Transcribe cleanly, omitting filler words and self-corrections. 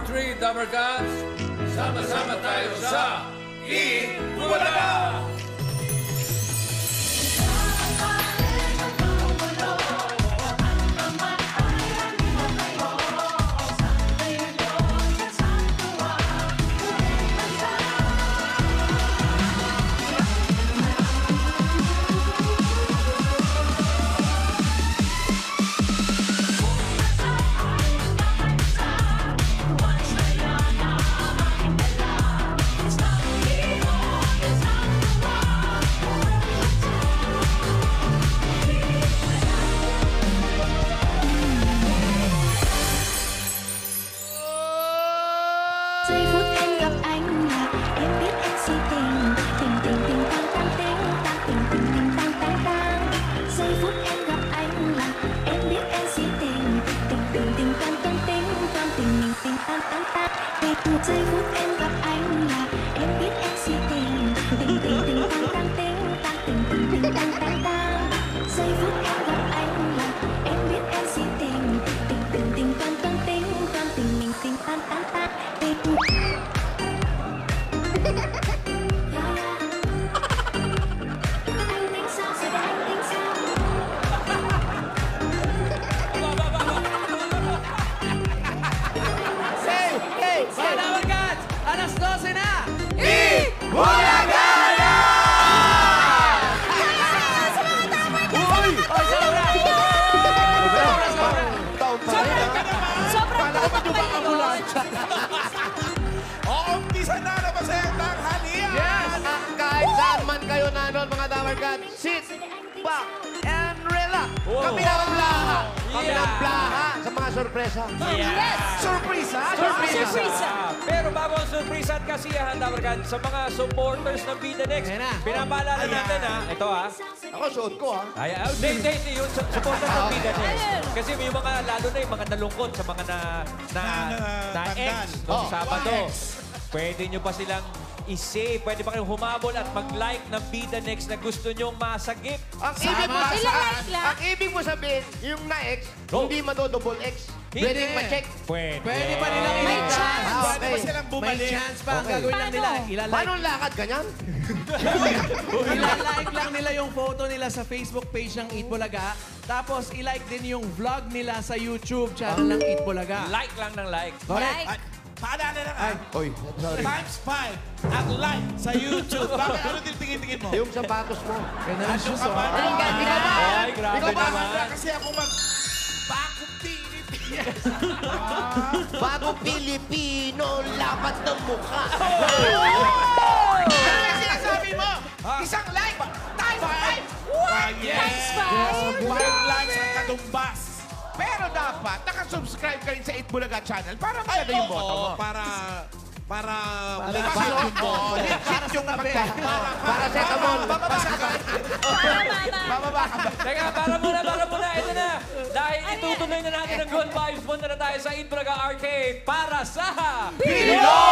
3, Dabber Cats. Sama-sama tayo sa Eat Bulaga! Giây phút em gặp anh là em biết anh si tình. Tình tình tình tang tang tình tang tình tình tình tang tang tang. Giây phút em gặp anh là em biết anh si tình. Tình tình tình tang tang tình tang tình tình tình tang tang tang. Giây phút em gặp anh là em biết anh si tình. Tình tình tình tang tang tình tang tình tình tình tang tang tang. Giây phút em gặp anh là em biết anh si tình. Tình tình tình tang tang tình tang tình tình tình tang tang tang. Alas 12 na! Eat Bulaga na! Uy! Sobrang umpisa na na masayang tanghalian! Yes! Kahit saan man kayo nanon, mga Dabber Cats, sit back and relax. Kami ng blaha. Kami ng blaha sa mga sorpresa. Yes! Surpresa! Surpresa! Pero bago ang surpresa at kasiyahan, Dabber Cats, sa mga supporters ng Bida Next, pinapaalala natin ito Ako, suot ko Ay, hindi, yung supporters ng Bida Next. Kasi may mga, lalo na yung mga nalungkot sa mga na-ex noong Sabado. Pwede nyo pa silang i-save. Pwede pa kayong humabol at mag-like ng Bida Next na gusto nyong masagip. Ang ibig mo sabihin, yung na-ex, hindi madodouble X. Pwede ma-check. Pwede pa nilang May chance. Pwede pa silang bumalik. May chance pa. Ang gagawin lang nila, Paano lakad ganyan? ilalike lang nila yung photo nila sa Facebook page ng Eat Bulaga. Tapos, ilike din yung vlog nila sa YouTube channel ng Eat Bulaga. Like lang ng like. Correct. Paalala na Oy, sorry. Times 5 at like sa YouTube. Bakit ano din tingin-tingin mo? Yung sapatos mo. Kaya na lang shoes, Ano ka ba? Ay, grabe Ikaw ba? naman. Kasi ako Bakong Pilipinas. Bago Pilipino, lapat ng mukha. Ano yung sinasabi mo? Isang like, times 5. What? Times 5? 5 likes ang katumbas. Pero dapat, nakasubscribe ka rin sa Eat Bulaga channel para maganda yung boto mo. Para legit yung boto. Legit yung pagkakataon. Para sa kamon. Bababa ka. Bababa ka ba? Teka, para muna. Ito na. Dahil itutuloy na natin ang good vibes, punta na tayo sa Eat Bulaga Arcade para sa... Pinoy